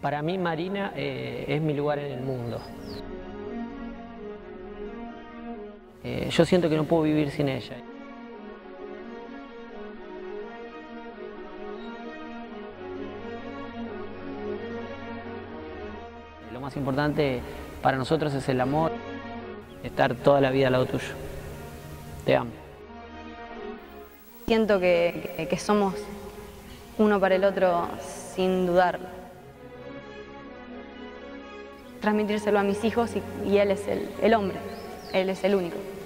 Para mí Marina es mi lugar en el mundo. Yo siento que no puedo vivir sin ella. Lo más importante para nosotros es el amor, estar toda la vida al lado tuyo. Te amo. Siento que somos uno para el otro sin dudarlo. Transmitírselo a mis hijos y él es el hombre, él es el único.